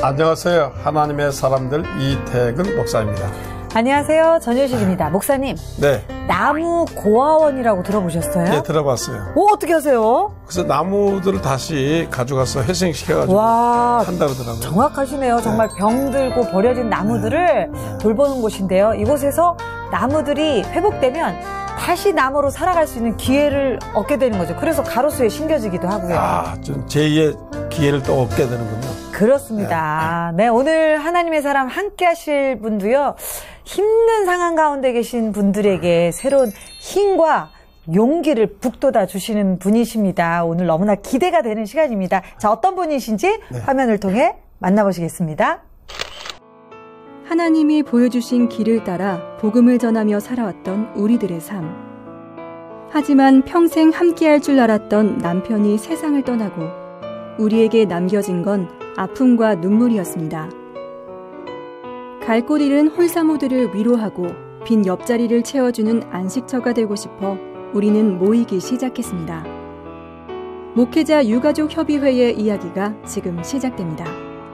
안녕하세요. 하나님의 사람들 이태근 목사입니다. 안녕하세요. 전효식입니다. 목사님. 네. 나무 고아원이라고 들어보셨어요? 네, 들어봤어요. 오, 어떻게 하세요? 그래서 나무들을 다시 가져가서 회생시켜가지고 한다 그러더라고요. 정확하시네요. 정말 병들고 버려진 나무들을 돌보는 곳인데요. 이곳에서 나무들이 회복되면 다시 나무로 살아갈 수 있는 기회를 얻게 되는 거죠. 그래서 가로수에 심겨지기도 하고요. 아, 좀 제2의 기회를 또 얻게 되는군요. 그렇습니다. 네, 오늘 하나님의 사람 함께 하실 분도요. 힘든 상황 가운데 계신 분들에게 새로운 힘과 용기를 북돋아 주시는 분이십니다. 오늘 너무나 기대가 되는 시간입니다. 자, 어떤 분이신지 화면을 통해 만나보시겠습니다. 하나님이 보여주신 길을 따라 복음을 전하며 살아왔던 우리들의 삶. 하지만 평생 함께할 줄 알았던 남편이 세상을 떠나고 우리에게 남겨진 건 아픔과 눈물이었습니다. 갈 곳 잃은 홀사모들을 위로하고 빈 옆자리를 채워주는 안식처가 되고 싶어 우리는 모이기 시작했습니다. 목회자 유가족 협의회의 이야기가 지금 시작됩니다.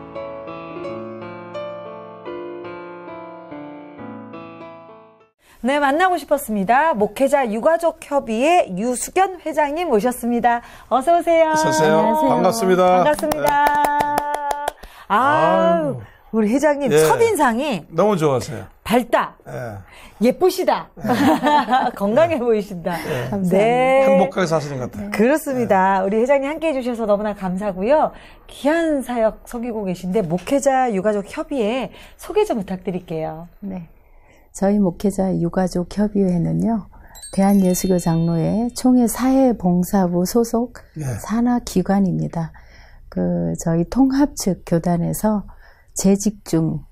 네, 만나고 싶었습니다. 목회자 유가족 협의회 유수견 회장님 모셨습니다. 어서 오세요. 어서 오세요. 안녕하세요. 반갑습니다. 반갑습니다. 네. 아유, 우리 회장님 예. 첫인상이 너무 좋았어요. 밝다. 예쁘시다. 건강해 보이신다. 네. 행복하게 사시는 것 같아요. 그렇습니다. 우리 회장님 함께 해주셔서 너무나 감사하고요. 귀한 사역 섬기고 계신데 목회자 유가족 협의회 소개 좀 부탁드릴게요. 네. 저희 목회자 유가족 협의회는요, 대한예수교 장로회 총회 사회봉사부 소속 산하기관입니다. 저희 통합 측 교단에서 재직 중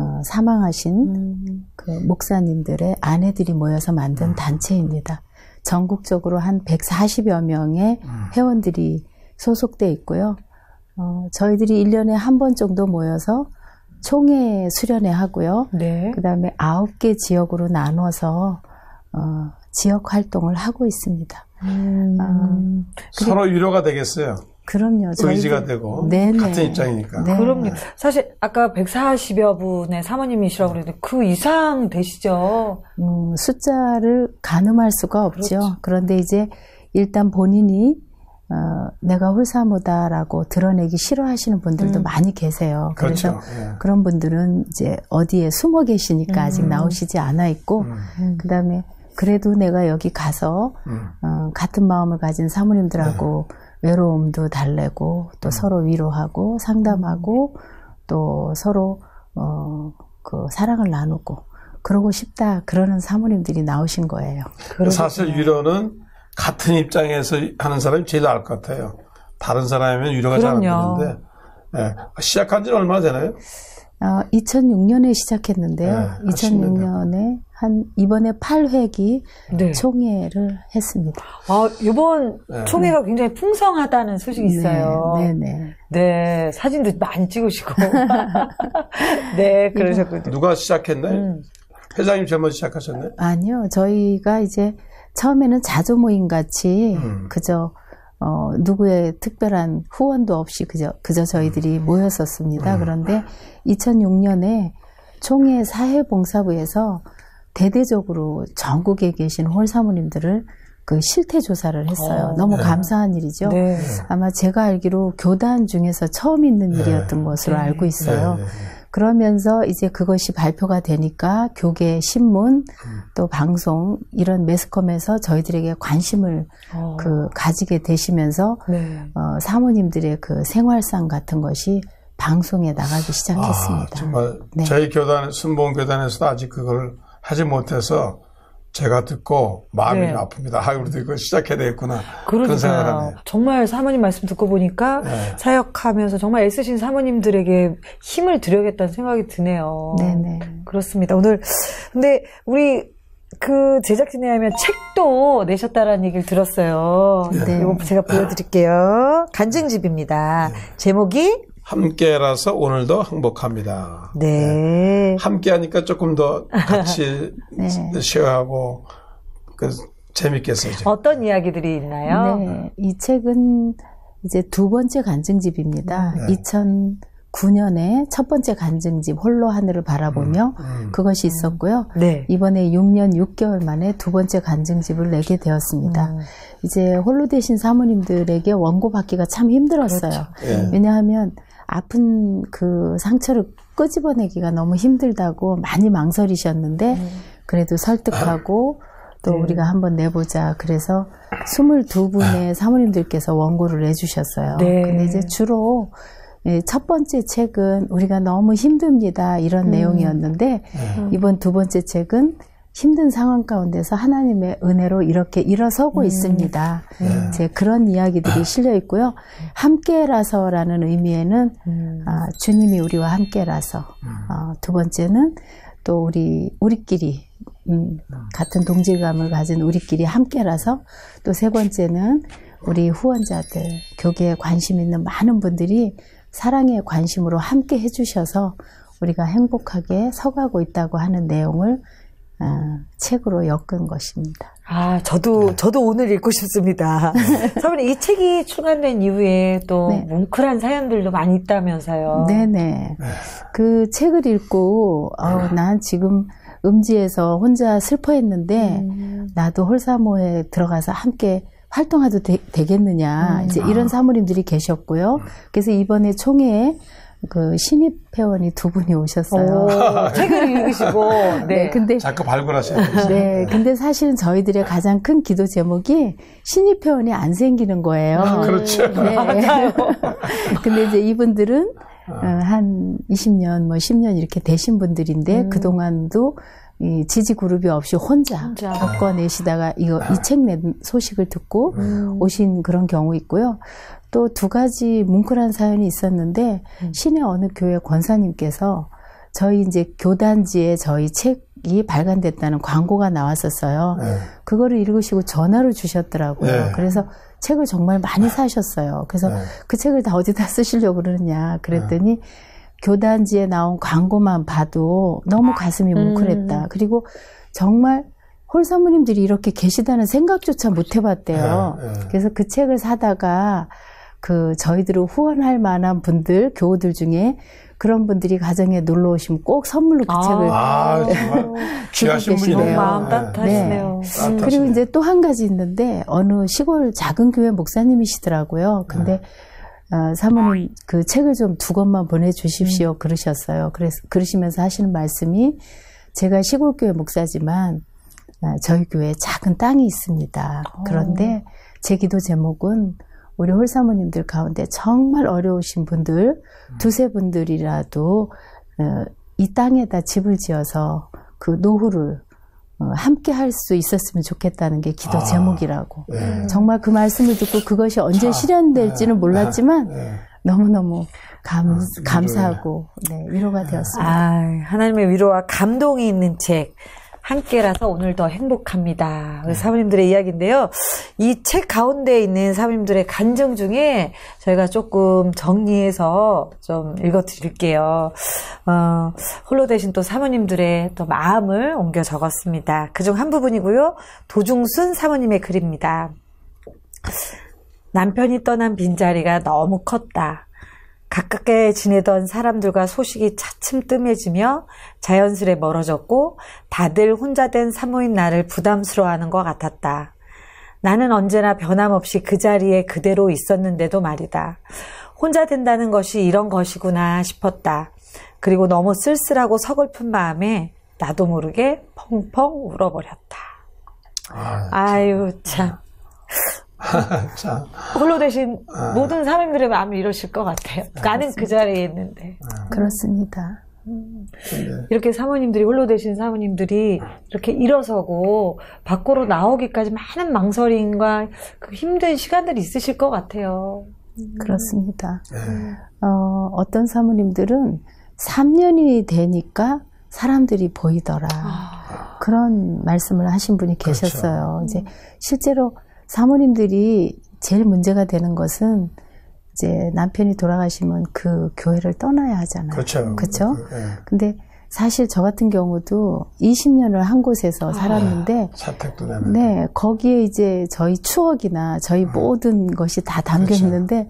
사망하신 목사님들의 아내들이 모여서 만든 단체입니다. 전국적으로 한 140여 명의 회원들이 소속돼 있고요. 저희들이 1년에 한 번 정도 모여서 총회 수련회 하고요. 네. 그 다음에 9개 지역으로 나눠서 지역 활동을 하고 있습니다. 서로 위로가 되겠어요. 그럼요. 의지가 되고 네네. 같은 입장이니까. 네. 그럼요. 사실 아까 140여 분의 사모님이시라고 그랬는데 그 이상 되시죠? 숫자를 가늠할 수가 없죠. 그렇죠. 그런데 이제 일단 본인이 내가 홀사모다라고 드러내기 싫어하시는 분들도 많이 계세요. 그래서 그렇죠. 예. 그런 분들은 이제 어디에 숨어 계시니까 아직 나오시지 않아 있고, 그 다음에 그래도 내가 여기 가서 같은 마음을 가진 사모님들하고 외로움도 달래고 또 서로 위로하고 상담하고 또 서로 사랑을 나누고 그러고 싶다 그러는 사모님들이 나오신 거예요. 사실 위로는 같은 입장에서 하는 사람이 제일 나을 것 같아요. 다른 사람이면 위로가 잘 안 되는데. 네. 시작한 지는 얼마나 되나요? 2006년에 시작했는데요. 2006년에 이번에 8회기 총회를 했습니다. 이번 총회가 굉장히 풍성하다는 소식이 있어요. 네네. 네, 사진도 많이 찍으시고. 네, 그러셨군요. 누가 시작했나요? 회장님 제일 시작하셨나요? 아니요. 저희가 이제 처음에는 자조 모임 같이 그저 누구의 특별한 후원도 없이 그저 저희들이 모였었습니다. 그런데 2006년에 총회 사회봉사부에서 대대적으로 전국에 계신 홀사모님들을 실태 조사를 했어요. 너무 감사한 일이죠. 네. 아마 제가 알기로 교단 중에서 처음 있는 일이었던 것으로 알고 있어요. 그러면서 이제 그것이 발표가 되니까 교계, 신문, 또 방송 이런 매스컴에서 저희들에게 관심을 가지게 되시면서 사모님들의 생활상 같은 것이 방송에 나가기 시작했습니다. 정말 저희 교단, 순복음 교단에서도 아직 그걸 하지 못해서 제가 듣고 마음이 아픕니다. 우리도 이거 시작해야 되겠구나. 그런 생각을 하네요. 정말 사모님 말씀 듣고 보니까 사역하면서 정말 애쓰신 사모님들에게 힘을 드려야겠다는 생각이 드네요. 네네. 그렇습니다. 오늘 근데 우리 제작진에 하면 책도 내셨다라는 얘기를 들었어요. 네. 이거 제가 보여드릴게요. 간증집입니다. 제목이 함께라서 오늘도 행복합니다. 네. 함께하니까 조금 더 같이 쉐어하고 재밌게 쓰죠. 어떤 이야기들이 있나요? 네, 이 책은 이제 두 번째 간증집입니다. 9년에 첫 번째 간증집 홀로 하늘을 바라보며 그것이 있었고요. 네. 이번에 6년 6개월 만에 두 번째 간증집을 내게 되었습니다. 이제 홀로 되신 사모님들에게 원고 받기가 참 힘들었어요. 그렇죠. 왜냐하면 아픈 그 상처를 끄집어내기가 너무 힘들다고 많이 망설이셨는데 그래도 설득하고 또 우리가 한번 내보자. 그래서 22분의 사모님들께서 원고를 내주셨어요. 네. 근데 이제 주로 첫 번째 책은 우리가 너무 힘듭니다. 이런 내용이었는데 이번 두 번째 책은 힘든 상황 가운데서 하나님의 은혜로 이렇게 일어서고 있습니다. 이제 그런 이야기들이 실려 있고요. 함께라서라는 의미에는 주님이 우리와 함께라서 두 번째는 또 우리끼리 같은 동질감을 가진 우리끼리 함께라서 또 세 번째는 우리 후원자들, 교계에 관심 있는 많은 분들이 사랑의 관심으로 함께 해주셔서 우리가 행복하게 서가고 있다고 하는 내용을 책으로 엮은 것입니다. 아, 저도 오늘 읽고 싶습니다. 사모님, 이 책이 출간된 이후에 또 네. 뭉클한 사연들도 많이 있다면서요. 네네. 그 책을 읽고, 난 지금 음지에서 혼자 슬퍼했는데, 나도 홀사모에 들어가서 함께 활동해도 되겠느냐. 이제 이런 사모님들이 계셨고요. 그래서 이번에 총회에 그 신입 회원이 두 분이 오셨어요. 책을 읽으시고, 네, 근데 자꾸 발굴하시는 네, 근데 사실은 저희들의 가장 큰 기도 제목이 신입 회원이 안 생기는 거예요. 그렇죠. 네. 맞아요. 근데 이제 이분들은 한 20년, 뭐 10년 이렇게 되신 분들인데 그동안도 이 지지 그룹이 없이 혼자 겪어내시다가 이 책 낸 소식을 듣고 오신 그런 경우 있고요. 또 두 가지 뭉클한 사연이 있었는데 시내 어느 교회 권사님께서 저희 이제 교단지에 저희 책이 발간됐다는 광고가 나왔었어요. 그거를 읽으시고 전화를 주셨더라고요. 그래서 책을 정말 많이 사셨어요. 그래서 그 책을 다 어디다 쓰시려고 그러느냐 그랬더니 교단지에 나온 광고만 봐도 너무 가슴이 뭉클했다. 그리고 정말 홀사모님들이 이렇게 계시다는 생각조차 못 해봤대요. 그래서 그 책을 사다가 그 저희들을 후원할 만한 분들, 교우들 중에 그런 분들이 가정에 놀러 오시면 꼭 선물로 그 책을 정말 귀하신 분이네요. 마음 따뜻하시네요. 네. 그리고 이제 또 한 가지 있는데 어느 시골 작은 교회 목사님이시더라고요. 근데 사모님 그 책을 좀 두 권만 보내주십시오 그러셨어요. 그러시면서 하시는 말씀이 제가 시골 교회 목사지만 저희 교회에 작은 땅이 있습니다. 그런데 제 기도 제목은 우리 홀사모님들 가운데 정말 어려우신 분들, 두세 분들이라도 이 땅에다 집을 지어서 그 노후를 함께 할 수 있었으면 좋겠다는 게 기도 제목이라고. 정말 그 말씀을 듣고 그것이 언제 실현될지는 몰랐지만 너무너무 감사하고 위로가 되었습니다. 하나님의 위로와 감동이 있는 책. 함께라서 오늘 더 행복합니다. 사모님들의 이야기인데요. 이 책 가운데 있는 사모님들의 간증 중에 저희가 조금 정리해서 좀 읽어드릴게요. 홀로 되신 또 사모님들의 또 마음을 옮겨 적었습니다. 그중 한 부분이고요. 도중순 사모님의 글입니다. 남편이 떠난 빈자리가 너무 컸다. 가깝게 지내던 사람들과 소식이 차츰 뜸해지며 자연스레 멀어졌고 다들 혼자 된 사모인 나를 부담스러워하는 것 같았다. 나는 언제나 변함없이 그 자리에 그대로 있었는데도 말이다. 혼자 된다는 것이 이런 것이구나 싶었다. 그리고 너무 쓸쓸하고 서글픈 마음에 나도 모르게 펑펑 울어버렸다. 아유 참. 홀로 되신 모든 사모님들의 마음이 이러실 것 같아요. 나는 그 자리에 있는데. 그렇습니다. 이렇게 사모님들이 홀로 되신 사모님들이 이렇게 일어서고 밖으로 나오기까지 많은 망설임과 그 힘든 시간들이 있으실 것 같아요. 그렇습니다. 어떤 사모님들은 3년이 되니까 사람들이 보이더라. 그런 말씀을 하신 분이 계셨어요. 이제 실제로 사모님들이 제일 문제가 되는 것은 이제 남편이 돌아가시면 그 교회를 떠나야 하잖아요. 그렇죠. 그렇죠? 근데 사실 저 같은 경우도 20년을 한 곳에서 살았는데 사택도 되는. 네, 거기에 이제 저희 추억이나 저희 모든 것이 다 담겨 있는데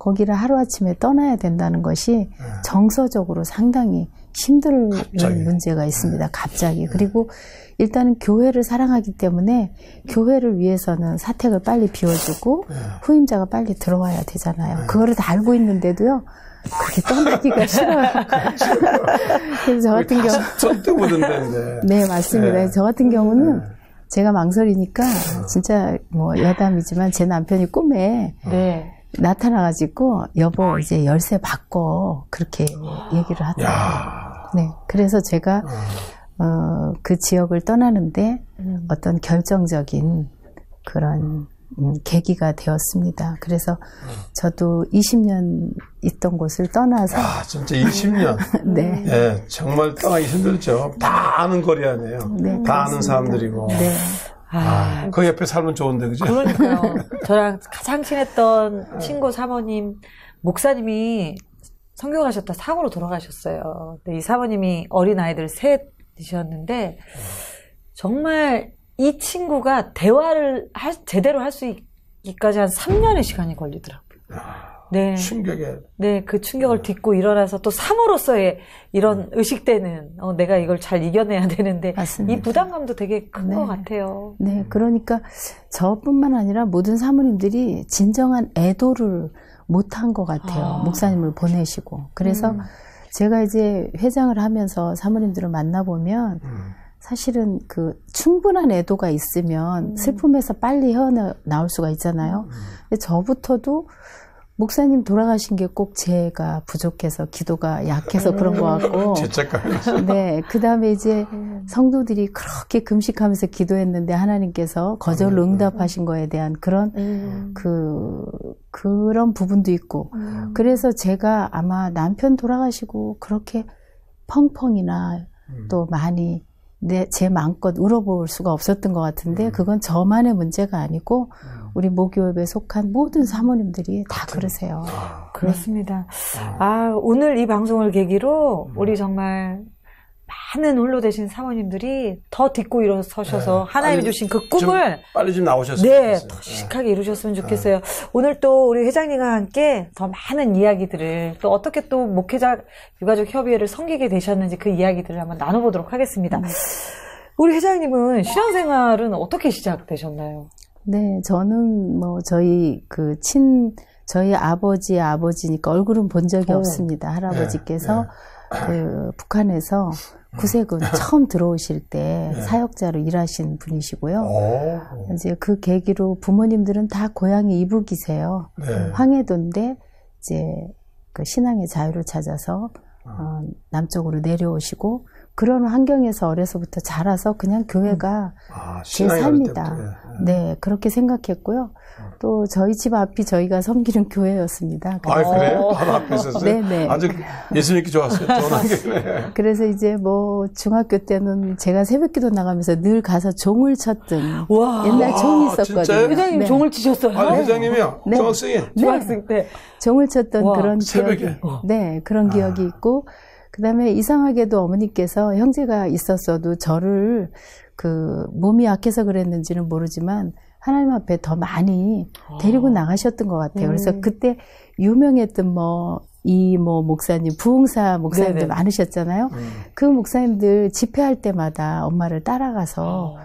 거기를 하루아침에 떠나야 된다는 것이 정서적으로 상당히 힘든 문제가 있습니다. 갑자기. 그리고 일단은 교회를 사랑하기 때문에 교회를 위해서는 사택을 빨리 비워주고 후임자가 빨리 들어와야 되잖아요. 그거를 다 알고 있는데도요. 그렇게 떠나기가 싫어요. 그래서 저 같은 경우 네, 맞습니다. 네. 저 같은 경우는 제가 망설이니까 진짜 뭐 여담이지만 제 남편이 꿈에 나타나가지고 여보 이제 열쇠 바꿔 그렇게 얘기를 하더라고요. 네, 그래서 제가 그 지역을 떠나는데 어떤 결정적인 그런 계기가 되었습니다. 그래서 저도 20년 있던 곳을 떠나서 진짜 20년. 네. 네, 정말 떠나기 힘들죠. 다 아는 거리 아니에요. 네, 다 아는 사람들이고. 네. 그 옆에 살면 좋은데, 그죠? 그러니까요. 저랑 가장 친했던 친구 사모님, 목사님이 성교하셨다 사고로 돌아가셨어요. 근데 이 사모님이 어린아이들 셋이셨는데, 정말 이 친구가 대화를 제대로 할 수 있기까지 한 3년의 시간이 걸리더라고요. 네. 충격에. 네, 그 충격을 딛고 일어나서 또 사모로서의 이런 의식되는, 내가 이걸 잘 이겨내야 되는데, 맞습니다. 이 부담감도 되게 큰 것 같아요. 네, 그러니까 저뿐만 아니라 모든 사모님들이 진정한 애도를 못한 것 같아요. 목사님을 보내시고. 그래서 제가 이제 회장을 하면서 사모님들을 만나보면, 사실은 그 충분한 애도가 있으면 슬픔에서 빨리 헤어나올 수가 있잖아요. 근데 저부터도 목사님 돌아가신 게 꼭 제가 부족해서 기도가 약해서 그런 것 같고. 죄책감이. 네. 그 다음에 이제 성도들이 그렇게 금식하면서 기도했는데 하나님께서 거절로 응답하신 거에 대한 그런, 그런 부분도 있고. 그래서 제가 아마 남편 돌아가시고 그렇게 펑펑이나 또 많이 제 마음껏 울어볼 수가 없었던 것 같은데 그건 저만의 문제가 아니고 우리 모교협에 속한 모든 사모님들이 다 그러세요. 그렇습니다. 오늘 이 방송을 계기로 우리 정말 많은 홀로 되신 사모님들이 더 딛고 일어서셔서 하나님이 주신 그 꿈을 빨리 좀 나오셨으면 좋겠어요. 더 씩하게 이루셨으면 좋겠어요. 오늘 또 우리 회장님과 함께 더 많은 이야기들을 또 어떻게 또 목회자 유가족 협의회를 섬기게 되셨는지 그 이야기들을 한번 나눠보도록 하겠습니다. 우리 회장님은 신앙생활은 어떻게 시작되셨나요? 네, 저는 뭐 저희 저희 아버지의 아버지니까 얼굴은 본 적이 없습니다. 할아버지께서 그 북한에서 구세군 처음 들어오실 때 사역자로 일하신 분이시고요. 이제 그 계기로 부모님들은 다 고향이 이북이세요. 황해도인데 이제 그 신앙의 자유를 찾아서 남쪽으로 내려오시고 그런 환경에서 어려서부터 자라서 그냥 교회가 제 삶이다. 네, 그렇게 생각했고요. 또 저희 집 앞이 저희가 섬기는 교회였습니다. 그래요? 바로 앞에 있었어요? 네네. 아주 예수 믿기 좋았어요. 좋은 환경이네. 그래서 이제 뭐 중학교 때는 제가 새벽기도 나가면서 늘 가서 종을 쳤던 옛날 종이 있었거든요. 회장님 종을 치셨어요? 회장님이요? 네. 중학생 때. 종을 쳤던 그런 기억이. 네, 그런 기억이 있고 그 다음에 이상하게도 어머니께서 형제가 있었어도 저를 몸이 약해서 그랬는지는 모르지만 하나님 앞에 더 많이 데리고 나가셨던 것 같아요. 그래서 그때 유명했던 이모 목사님, 부흥사 목사님들 많으셨잖아요. 그 목사님들 집회할 때마다 엄마를 따라가서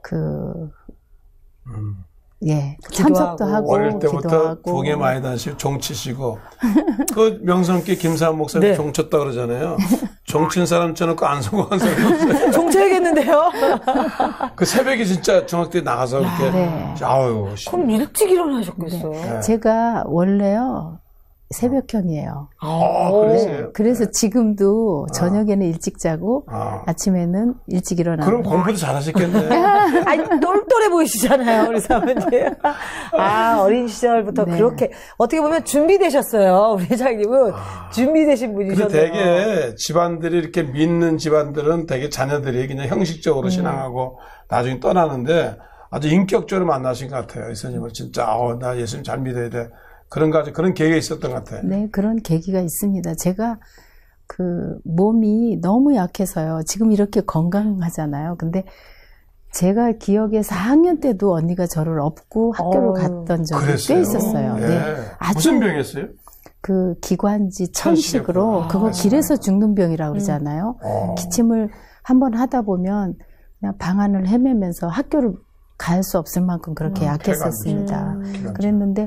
참석도 하고 어릴 때부터 기도하고. 부흥에 많이 다니시고 종치시고 그 명성께 김사한 목사님 종쳤다 그러잖아요. 종친 사람 쳐놓고 안 성공한 사람이 없어요. 종쳐야겠는데요. 그 새벽에 진짜 중학교 때 나가서 이렇게 그럼 일찍 일어나셨겠어요. 네. 제가 원래요 새벽형이에요. 그러세요? 그래서 지금도 저녁에는 일찍 자고 아침에는 일찍 일어나고. 그럼 공부도 잘하셨겠네. 똘똘해 보이시잖아요, 우리 사모님. 어린 시절부터 그렇게 어떻게 보면 준비되셨어요. 우리 회장님은 준비되신 분이셨네요. 근데 되게 집안들이 이렇게 믿는 집안들은 되게 자녀들이 그냥 형식적으로 신앙하고 나중에 떠나는데 아주 인격적으로 만나신 것 같아요. 예수님을 진짜 나 예수님 잘 믿어야 돼. 그런 계기가 있었던 것 같아요. 네, 그런 계기가 있습니다. 제가 몸이 너무 약해서요. 지금 이렇게 건강하잖아요. 근데 제가 기억에 4학년 때도 언니가 저를 업고 학교를 갔던 적이 꽤 있었어요. 네. 무슨 병이었어요? 그 기관지 천식으로 그거 길에서 죽는 병이라고 그러잖아요. 기침을 한번 하다 보면 그냥 방 안을 헤매면서 학교를 갈 수 없을 만큼 그렇게 약했었습니다. 그랬는데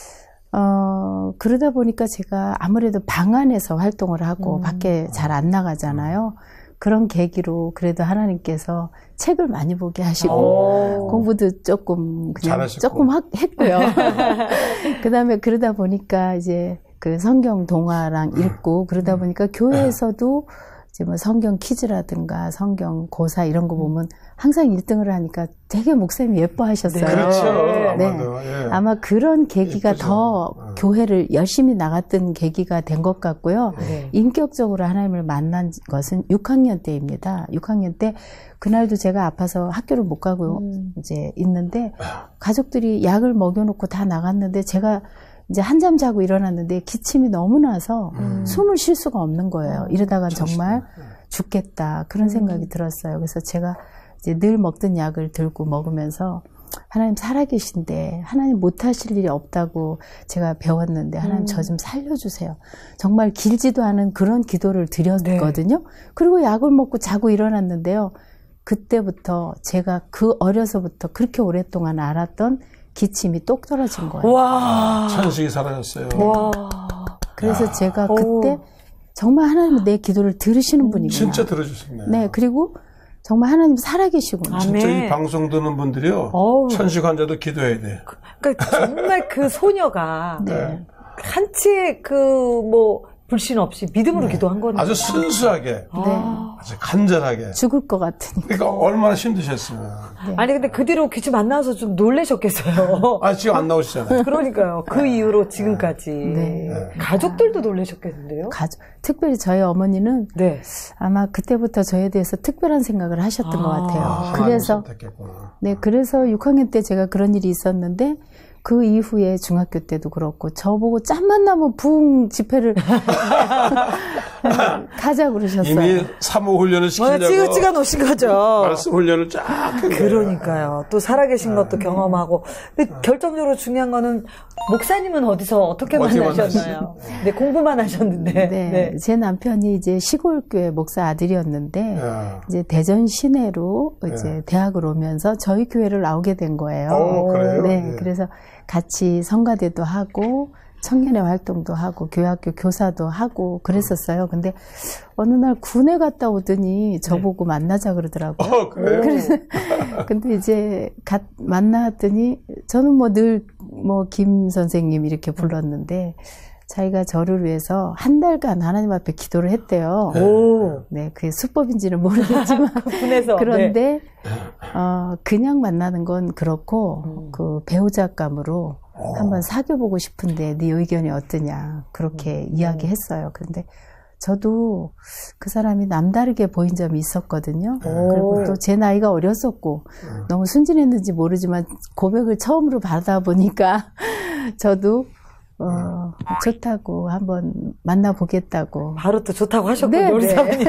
그러다 보니까 제가 아무래도 방 안에서 활동을 하고 밖에 잘 안 나가잖아요. 그런 계기로 그래도 하나님께서 책을 많이 보게 하시고 공부도 조금 그냥 잘하시고. 조금 했고요. 그다음에 그러다 보니까 이제 그 성경 동화랑 읽고 그러다 보니까 교회에서도 이제 뭐 성경 퀴즈라든가 성경 고사 이런 거 보면 항상 1등을 하니까 되게 목사님이 예뻐하셨어요. 그렇죠. 네. 아마도, 예. 아마 그런 계기가 예쁘죠. 더 교회를 열심히 나갔던 계기가 된 것 같고요. 네. 인격적으로 하나님을 만난 것은 6학년 때입니다. 6학년 때 그날도 제가 아파서 학교를 못 가고 이제 있는데 가족들이 약을 먹여놓고 다 나갔는데 제가 이제 한잠 자고 일어났는데 기침이 너무 나서 숨을 쉴 수가 없는 거예요. 이러다가 정말 죽겠다 그런 생각이 들었어요. 그래서 제가 이제 늘 먹던 약을 들고 먹으면서 하나님 살아계신데 하나님 못하실 일이 없다고 제가 배웠는데 하나님 저 좀 살려주세요. 정말 길지도 않은 그런 기도를 드렸거든요. 네. 그리고 약을 먹고 자고 일어났는데요. 그때부터 제가 그 어려서부터 그렇게 오랫동안 알았던 기침이 똑 떨어진 거예요. 와. 천식이 사라졌어요. 와. 그래서 제가 그때 정말 하나님은 내 기도를 들으시는 분이구나. 진짜 들어주셨네요. 네, 그리고 정말 하나님 살아계시구나. 진짜 이 방송 듣는 분들이요. 천식 환자도 기도해야 돼. 그러니까 정말 그 소녀가 네. 한치의 그 뭐 불신 없이 믿음으로 기도한 거니까. 아주 순수하게, 아주 간절하게. 죽을 것 같으니까. 그러니까 얼마나 힘드셨으면. 네. 아니 근데 그 뒤로 기침 안 나와서 좀 놀라셨겠어요. 아 지금 안 나오시잖아요. 그러니까요. 그 이후로 지금까지. 네. 가족들도 놀라셨겠는데요. 특별히 저희 어머니는 네. 아마 그때부터 저에 대해서 특별한 생각을 하셨던 것 같아요. 그래서 네, 그래서 6학년 때 제가 그런 일이 있었는데 그 이후에 중학교 때도 그렇고 저보고 짬만 나면 붕 집회를 가자고 그러셨어요. 이미 사모 훈련을 시키려고 찍어 놓으신 거죠. 말씀 훈련을 쫙 그러니까요. 또 살아계신 것도 경험하고. 근데 결정적으로 중요한 거는 목사님은 어디서 어떻게 만나셨나요? 네, 공부만 하셨는데. 네, 제 남편이 이제 시골교회 목사 아들이었는데 이제 대전 시내로 이제 대학을 오면서 저희 교회를 나오게 된 거예요. 그래요? 네, 그래서 같이 성가대도 하고 청년회 활동도 하고 교회학교 교사도 하고 그랬었어요. 근데 어느 날 군에 갔다 오더니 저보고 만나자 그러더라고요. 그래요? 그래서 근데 이제 만났더니 저는 뭐 늘 뭐 김 선생님 이렇게 불렀는데 자기가 저를 위해서 한 달간 하나님 앞에 기도를 했대요. 네, 그게 수법인지는 모르겠지만 군에서, 그런데 그냥 만나는 건 그렇고 그 배우자감으로 한번 사귀어보고 싶은데 네 의견이 어떠냐 그렇게 이야기했어요. 그런데 저도 그 사람이 남다르게 보인 점이 있었거든요. 그리고 또 제 나이가 어렸었고 너무 순진했는지 모르지만 고백을 처음으로 받아보니까 저도 좋다고 한번 만나보겠다고. 바로 또 좋다고 하셨군요, 우리 사모님.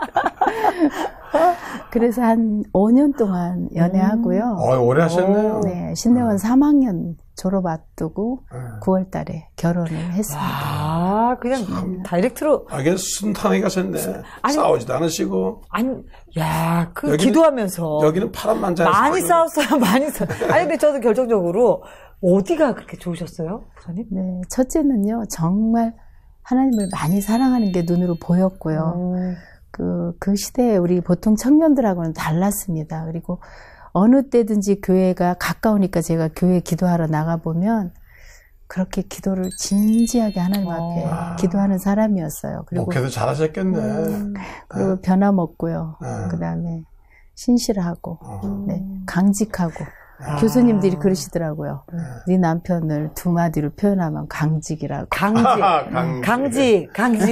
그래서 한 5년 동안 연애하고요. 오래 하셨네요. 네, 신대원 3학년 졸업 앞두고 9월 달에 결혼을 했습니다. 그냥 다이렉트로. 그냥 순탄하게 가셨네. 싸우지도 않으시고. 여기는, 기도하면서. 여기는 파란만장에서. 많이 싸웠어요, 많이 싸웠어요. 아니, 근데 저도 결정적으로 어디가 그렇게 좋으셨어요, 목사님? 네, 첫째는요, 정말 하나님을 많이 사랑하는 게 눈으로 보였고요. 그 시대에 우리 보통 청년들하고는 달랐습니다. 그리고 어느 때든지 교회가 가까우니까 제가 교회 기도하러 나가보면 그렇게 기도를 진지하게 하나님 앞에 기도하는 사람이었어요. 그리고 목회도 잘하셨겠네. 그리고 변함없고요. 그 다음에 신실하고, 네, 강직하고. 교수님들이 그러시더라고요. 네 남편을 두 마디로 표현하면 강직이라고. 강직.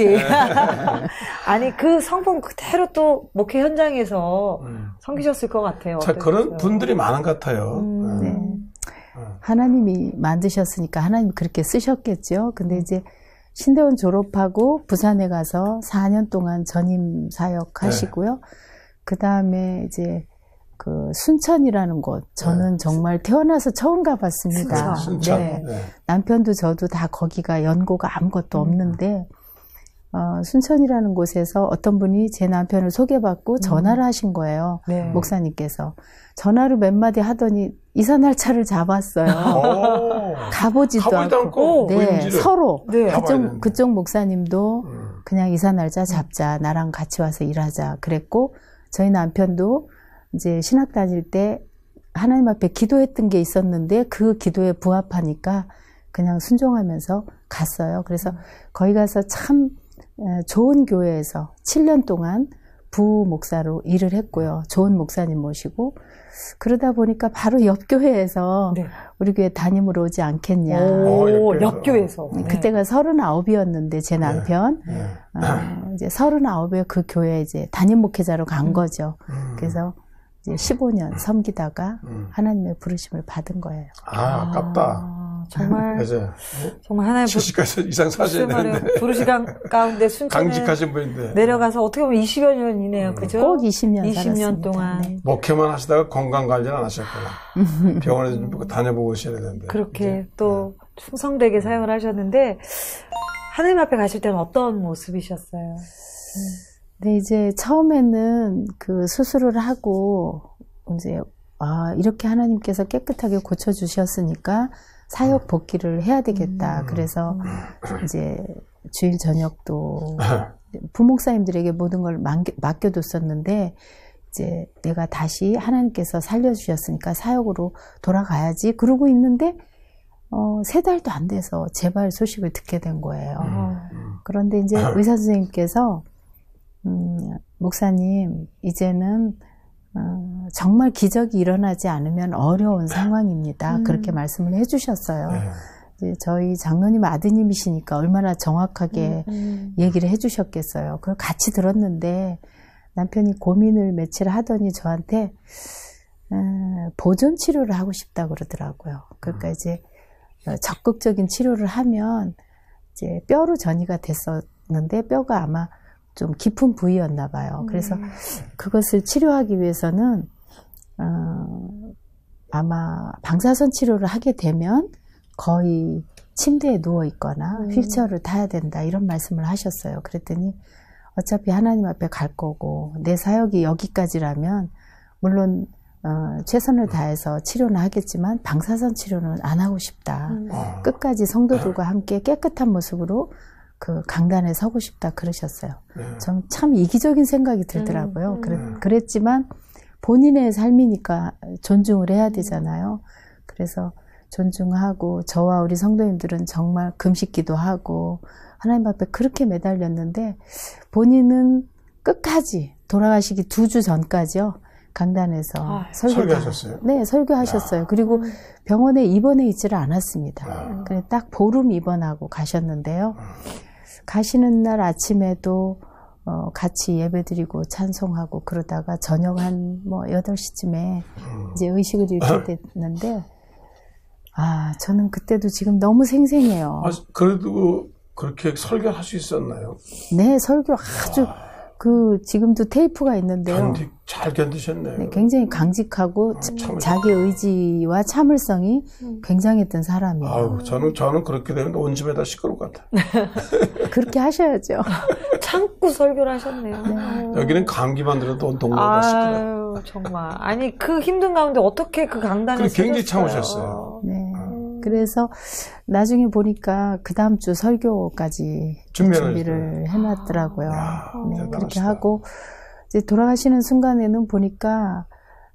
아니, 그 성품 그대로 또 목회 현장에서 섬기셨을 것 같아요. 자, 그런 분들이 많은 것 같아요. 네. 하나님이 만드셨으니까 하나님이 그렇게 쓰셨겠죠. 근데 이제 신대원 졸업하고 부산에 가서 4년 동안 전임 사역 하시고요. 그 다음에 이제 그 순천이라는 곳, 저는 정말 태어나서 처음 가봤습니다. 순천. 네. 남편도 저도 다 거기가 연고가 아무것도 없는데 순천이라는 곳에서 어떤 분이 제 남편을 소개받고 전화를 하신 거예요. 목사님께서. 전화로 몇 마디 하더니 이사 날짜를 잡았어요. 가보지도 않고. 네, 서로. 그쪽 목사님도 그냥 이사 날짜 잡자. 나랑 같이 와서 일하자. 그랬고 저희 남편도 이제 신학 다닐 때 하나님 앞에 기도했던 게 있었는데 그 기도에 부합하니까 그냥 순종하면서 갔어요. 그래서 거기 가서 참 좋은 교회에서 7년 동안 부목사로 일을 했고요. 좋은 목사님 모시고 그러다 보니까 바로 옆 교회에서 우리 교회 담임으로 오지 않겠냐. 옆 교회에서. 그때가 39이었는데 제 남편 이제 39에 그 교회에 이제 담임 목회자로 간 거죠. 그래서 이제 15년 섬기다가 하나님의 부르심을 받은 거예요. 정말 정말 하나님 70까지 이상 사셔야 되는데 부르심 가운데 순천에 강직하신 분인데 내려가서 어떻게 보면 20여 년이네요. 그죠? 꼭 20년 20년 동안 네. 목회만 하시다가 건강 관리는 안 하셨구나. 병원에 좀 다녀보고 오셔야 되는데 그렇게 또 충성되게 사역을 하셨는데 하나님 앞에 가실 때는 어떤 모습이셨어요? 네, 이제 처음에는 그 수술을 하고 이제 이렇게 하나님께서 깨끗하게 고쳐주셨으니까 사역 복귀를 해야 되겠다. 그래서 이제 주일 저녁도 부목사님들에게 모든 걸 맡겨뒀었는데 이제 내가 다시 하나님께서 살려주셨으니까 사역으로 돌아가야지. 그러고 있는데 3달도 안 돼서 재발 소식을 듣게 된 거예요. 그런데 이제 의사 선생님께서 목사님 이제는 정말 기적이 일어나지 않으면 어려운 상황입니다. 그렇게 말씀을 해주셨어요. 이제 저희 장로님 아드님이시니까 얼마나 정확하게 얘기를 해주셨겠어요. 그걸 같이 들었는데 남편이 고민을 며칠 하더니 저한테 보존 치료를 하고 싶다고 그러더라고요. 그러니까 이제 적극적인 치료를 하면 이제 뼈로 전이가 됐었는데 뼈가 아마 좀 깊은 부위였나 봐요. 그래서 그것을 치료하기 위해서는 아마 방사선 치료를 하게 되면 거의 침대에 누워 있거나 휠체어를 타야 된다 이런 말씀을 하셨어요. 그랬더니 어차피 하나님 앞에 갈 거고 내 사역이 여기까지라면 물론 최선을 다해서 치료는 하겠지만 방사선 치료는 안 하고 싶다. 끝까지 성도들과 함께 깨끗한 모습으로 그 강단에 서고 싶다 그러셨어요. 전 참 이기적인 생각이 들더라고요. 그랬지만 본인의 삶이니까 존중을 해야 되잖아요. 그래서 존중하고 저와 우리 성도님들은 정말 금식기도 하고 하나님 앞에 그렇게 매달렸는데 본인은 끝까지 돌아가시기 2주 전까지요. 강단에서 설교하셨어요? 네, 설교하셨어요. 그리고 병원에 입원해 있지를 않았습니다. 그래 딱 보름 입원하고 가셨는데요. 가시는 날 아침에도 같이 예배드리고 찬송하고 그러다가 저녁 한 8시쯤에 이제 의식을 잃게 됐는데 저는 그때도 지금 너무 생생해요. 그래도 그렇게 설교할 수 있었나요? 네, 설교 아주 지금도 테이프가 있는데요. 잘 견디셨네요. 네, 굉장히 강직하고 자기 의지와 참을성이 굉장했던 사람이에요. 저는 그렇게 되는데 온 집에다 시끄러울 것 같아요. 그렇게 하셔야죠. 참고 설교를 하셨네요. 네. 여기는 감기만 들어도 온 동네가 시끄러워요. 정말. 아니 그 힘든 가운데 어떻게 그 강단에 굉장히 참으셨어요. 네. 그래서 나중에 보니까 그 다음 주 설교까지 준비를 해놨더라고요. 네, 그렇게 하고 이제 돌아가시는 순간에는 보니까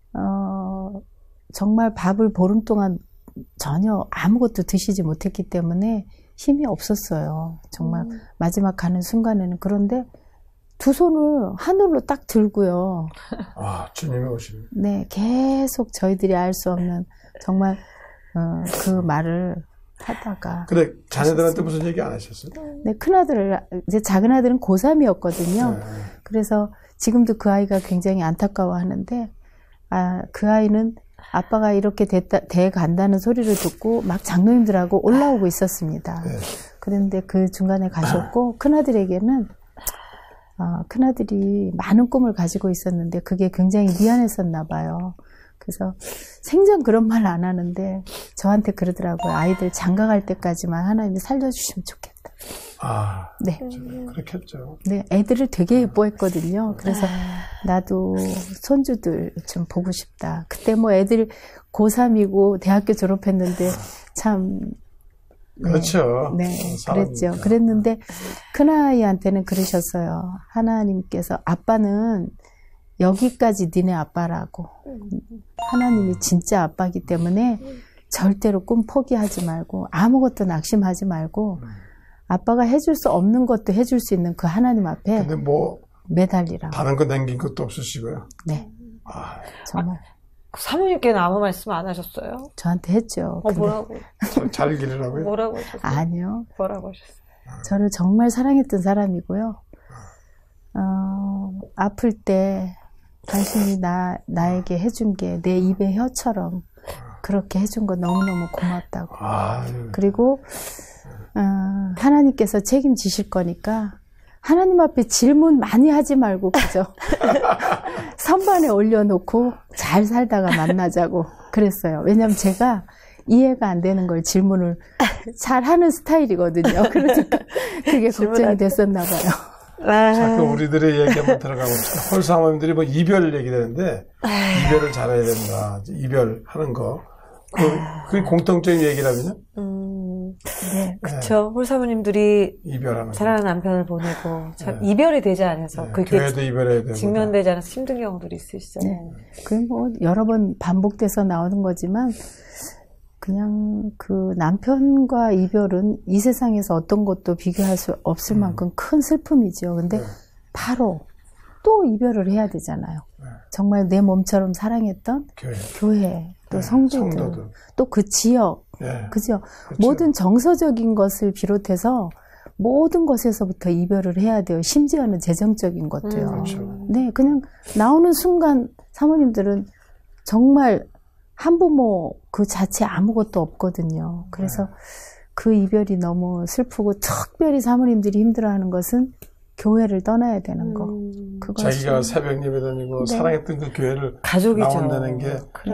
정말 밥을 보름 동안 전혀 아무것도 드시지 못했기 때문에 힘이 없었어요. 정말 마지막 가는 순간에는. 그런데 두 손을 하늘로 딱 들고요. 주님이 오시네. 네, 계속 저희들이 알 수 없는 정말 그 말을 하다가. 근데 자녀들한테 무슨 얘기 안 하셨어요? 네, 큰아들, 이제 작은 아들은 고3이었거든요. 네. 그래서 지금도 그 아이가 굉장히 안타까워 하는데, 그 아이는 아빠가 이렇게 돼 간다는 소리를 듣고 막 장로님들하고 올라오고 있었습니다. 네. 그런데 그 중간에 가셨고, 큰아들에게는, 큰아들이 많은 꿈을 가지고 있었는데 그게 굉장히 미안했었나 봐요. 그래서 생전 그런 말 안 하는데 저한테 그러더라고요. 아이들 장가 갈 때까지만 하나님이 살려주시면 좋겠다. 네. 그렇겠죠. 네, 애들을 되게 예뻐했거든요. 그래서 나도 손주들 좀 보고 싶다. 그때 뭐 애들 고3이고 대학교 졸업했는데 참. 그렇죠. 네, 그랬죠. 그랬는데 큰아이한테는 그러셨어요. 하나님께서 아빠는 여기까지 니네 아빠라고. 하나님이 진짜 아빠이기 때문에 절대로 꿈 포기하지 말고 아무것도 낙심하지 말고 아빠가 해줄 수 없는 것도 해줄 수 있는 그 하나님 앞에 근데 뭐 매달리라고. 다른 거 남긴 것도 없으시고요. 네. 정말. 사모님께는 아무 말씀 안 하셨어요? 저한테 했죠. 뭐라고? 잘 기르라고요? 뭐라고 하셨어요? 아니요. 뭐라고 하셨어요? 저를 정말 사랑했던 사람이고요. 아플 때 당신이 나에게 해준 게 내 입의 혀처럼 그렇게 해준 거 너무너무 고맙다고. 그리고 하나님께서 책임지실 거니까 하나님 앞에 질문 많이 하지 말고 그죠? 선반에 올려놓고 잘 살다가 만나자고 그랬어요. 왜냐면 제가 이해가 안 되는 걸 질문을 잘 하는 스타일이거든요. 그러니까 그게 걱정이 됐었나 봐요. 자, 그럼 우리들의 얘기 한번 들어가고 있습니다. 홀사모님들이 뭐 이별 얘기를 하는데 이별을 잘해야 된다. 이별하는 거. 그게 공통적인 얘기라면요? 네, 그쵸. 홀사모님들이 이별하는 사랑하는 남편을 보내고 이별이 되지 않아서 그게 교회도 이별해야 되고 직면되지 않아서 힘든 경우들이 있으시죠. 네. 그게 뭐 여러 번 반복돼서 나오는 거지만 그냥 그 남편과 이별은 이 세상에서 어떤 것도 비교할 수 없을 만큼 큰 슬픔이죠. 근데 바로 또 이별을 해야 되잖아요. 정말 내 몸처럼 사랑했던 교회 또 성도들, 또 그 지역, 그죠? 모든 정서적인 것을 비롯해서 모든 것에서부터 이별을 해야 돼요. 심지어는 재정적인 것도요. 네, 그냥 나오는 순간 사모님들은 정말 한부모 그 자체 아무것도 없거든요. 그래서 그 이별이 너무 슬프고 특별히 사모님들이 힘들어하는 것은 교회를 떠나야 되는 거. 자기가 새벽 예배 다니고 사랑했던 그 교회를 가족이죠. 나온다는 게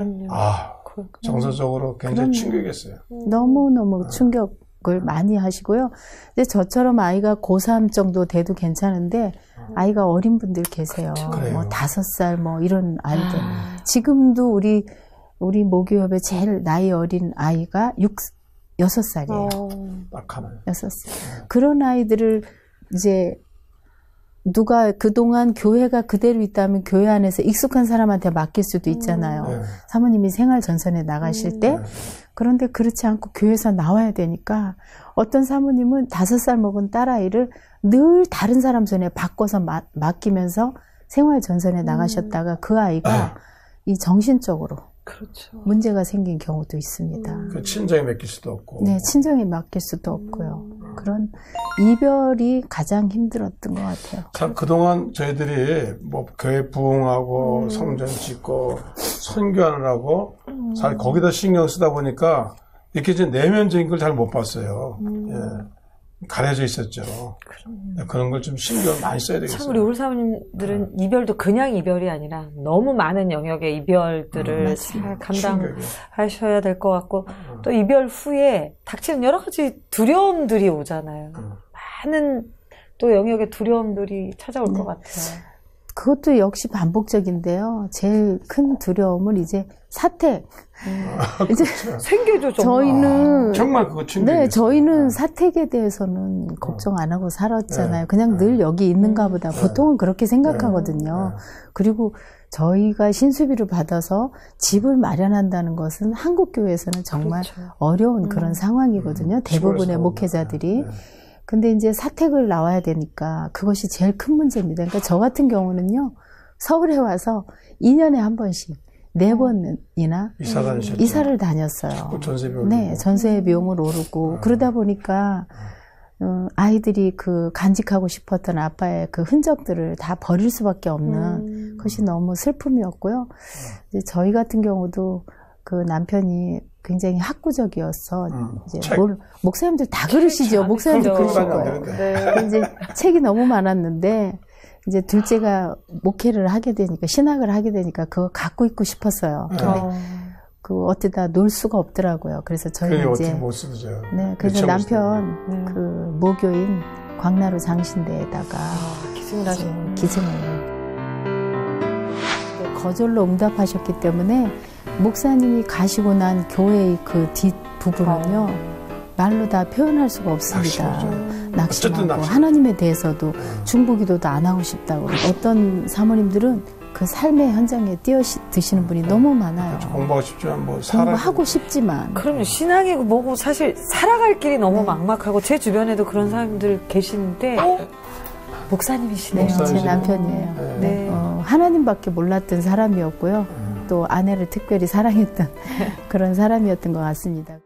정서적으로 굉장히 충격이었어요. 너무너무 충격을 많이 하시고요. 근데 저처럼 아이가 고3 정도 돼도 괜찮은데 아이가 어린 분들 계세요. 뭐 5살 뭐 이런 아이들. 지금도 우리 모교협의 제일 나이 어린 아이가 6살이에요. 딱 하나요. 6살. 그런 아이들을 이제 누가 그동안 교회가 그대로 있다면 교회 안에서 익숙한 사람한테 맡길 수도 있잖아요. 사모님이 생활 전선에 나가실 때. 그런데 그렇지 않고 교회에서 나와야 되니까 어떤 사모님은 5살 먹은 딸아이를 늘 다른 사람 손에 바꿔서 맡기면서 생활 전선에 나가셨다가 그 아이가 이 정신적으로 문제가 생긴 경우도 있습니다. 그 친정에 맡길 수도 없고. 네, 친정에 맡길 수도 없고요. 그런 이별이 가장 힘들었던 것 같아요. 참 그동안 저희들이 뭐 교회 부흥하고 성전 짓고 선교하느라고 잘 거기다 신경 쓰다 보니까 이렇게 이제 내면적인 걸 잘 못 봤어요. 가려져 있었죠. 그런 걸 좀 신경을 많이 써야 되겠어요. 참 우리 홀사모님들은 이별도 그냥 이별이 아니라 너무 많은 영역의 이별들을 잘 감당하셔야 될 것 같고 또 이별 후에 닥치는 여러 가지 두려움들이 오잖아요. 많은 또 영역의 두려움들이 찾아올 것 같아요. 그것도 역시 반복적인데요. 제일 큰 두려움은 이제 사택. 이제 생계죠, 정말. 저희는 정말 그거 충격이었어요. 네, 저희는 사택에 대해서는 걱정 안 하고 살았잖아요. 그냥 늘 여기 있는가 보다. 보통은 그렇게 생각하거든요. 그리고 저희가 신수비를 받아서 집을 마련한다는 것은 한국 교회에서는 정말 어려운 그런 상황이거든요. 대부분의 목회자들이. 근데 이제 사택을 나와야 되니까 그것이 제일 큰 문제입니다. 그러니까 저 같은 경우는요, 서울에 와서 2년에 한 번씩 4번이나 이사를 다녔어요. 전세 비용. 네, 전세 비용을 오르고 그러다 보니까 아이들이 그 간직하고 싶었던 아빠의 그 흔적들을 다 버릴 수밖에 없는 것이 너무 슬픔이었고요. 이제 저희 같은 경우도 그 남편이 굉장히 학구적이어서 이제 목사님들 다 그러시죠. 목사님들 그러실 거예요. 이제 책이 너무 많았는데 이제 둘째가 목회를 하게 되니까, 신학을 하게 되니까 그거 갖고 있고 싶었어요. 근데 그 어디다 놓을 수가 없더라고요. 그래서 저희는 이제 못 쓰죠. 네, 그래서 남편 그 모교인 광나루 장신대에다가 기증을 하신 기증을 거절로 응답하셨기 때문에 목사님이 가시고 난 교회의 그 뒷 부분은요 말로 다 표현할 수가 없습니다. 낙심하고 하나님에 대해서도 중보기도도 안 하고 싶다고. 어떤 사모님들은 그 삶의 현장에 뛰어드시는 분이 너무 많아요. 공부하고 싶지만 뭐 공부하고 싶지만. 그럼요. 신앙이고 뭐고 사실 살아갈 길이 너무 막막하고 제 주변에도 그런 사람들 계시는데 목사님이시네요. 네, 제 남편이에요. 네. 하나님밖에 몰랐던 사람이었고요. 또 아내를 특별히 사랑했던 그런 사람이었던 것 같습니다.